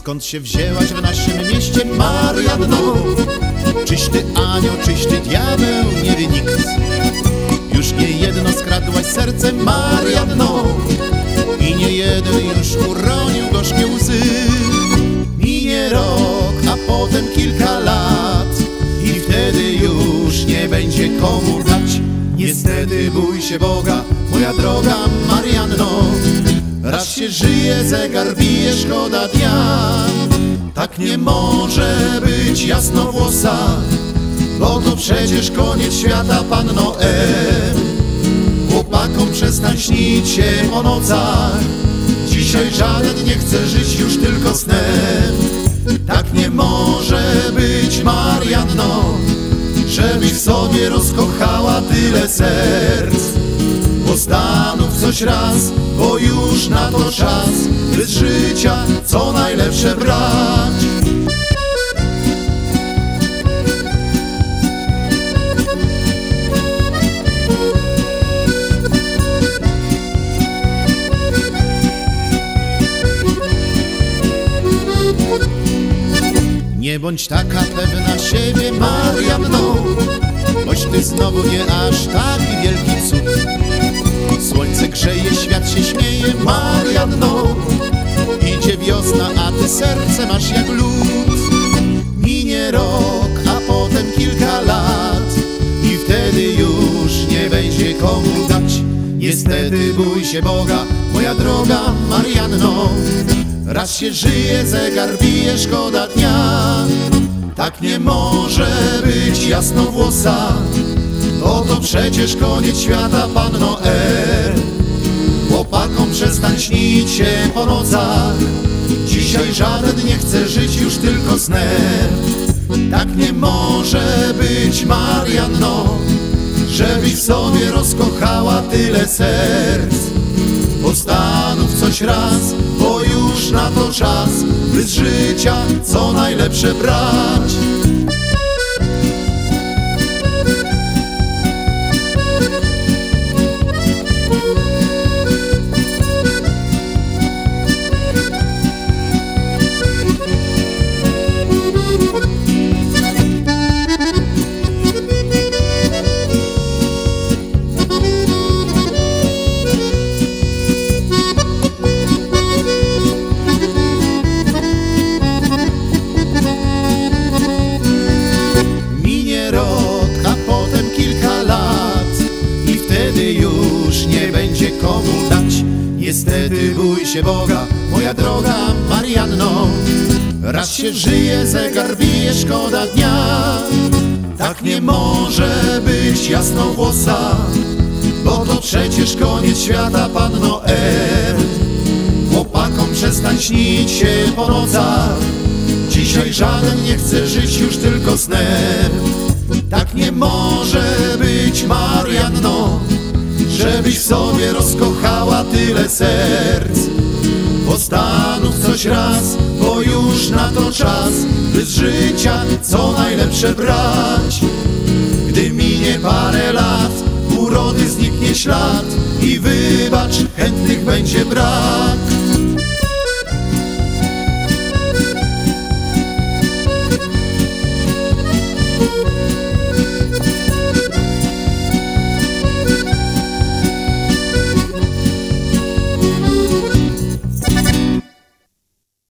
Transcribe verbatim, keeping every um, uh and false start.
skąd się wzięłaś w naszym mieście, Marianno? Czyś ty anioł, czyś ty diabeł, nie wie nikt. Już nie jedno skradłaś serce, Marianno, i nie jeden już uronił gorzkie łzy. Minie rok, a potem kilka lat i wtedy już nie będzie komu dać. Niestety bój się Boga, moja droga Marianno. Raz się żyje, zegar bije, szkoda dnia. Tak nie może być jasnowłosa, bo to przecież koniec świata, Panno E. Chłopakom przestań śnić się po nocach, dzisiaj żaden nie chce żyć już tylko snem. Tak nie może być, Marianno, żebyś w sobie rozkochała tyle serc. Zastanów coś raz, bo już na to czas, by z życia co najlepsze brać. Nie bądź taka pewna siebie, Marianno, boś ty znowu nie aż taki wielki cud. Słońce grzeje, świat się śmieje, Marianno, idzie wiosna, a ty serce masz jak lód. Minie rok, a potem kilka lat i wtedy już nie będzie komu dać. Niestety bój się Boga, moja droga Marianno. Raz się żyje, zegar bije, szkoda dnia. Tak nie może być jasnowłosa, bo to przecież koniec świata, Panno E. Chłopakom przestań śnić się po nocach, dzisiaj żaden nie chce żyć już tylko snem. Tak nie może być, Marianno, żebyś w sobie rozkochała tyle serc. Postanów coś raz, bo już na to czas, by z życia co najlepsze brać. Komu dać? Niestety bój się Boga, moja droga Marianno. Raz się żyje, zegar bije, szkoda dnia. Tak nie może być jasnowłosa, bo to przecież koniec świata, Panno E. Chłopakom przestań śnić się po nocach, dzisiaj żaden nie chce żyć już tylko snem. Tak nie może być, Marianno, żebyś w sobie rozkochała tyle serc. Postanów coś raz, bo już na to czas, by z życia co najlepsze brać. Gdy minie parę lat, urody zniknie ślad i wybacz, chętnych będzie brak.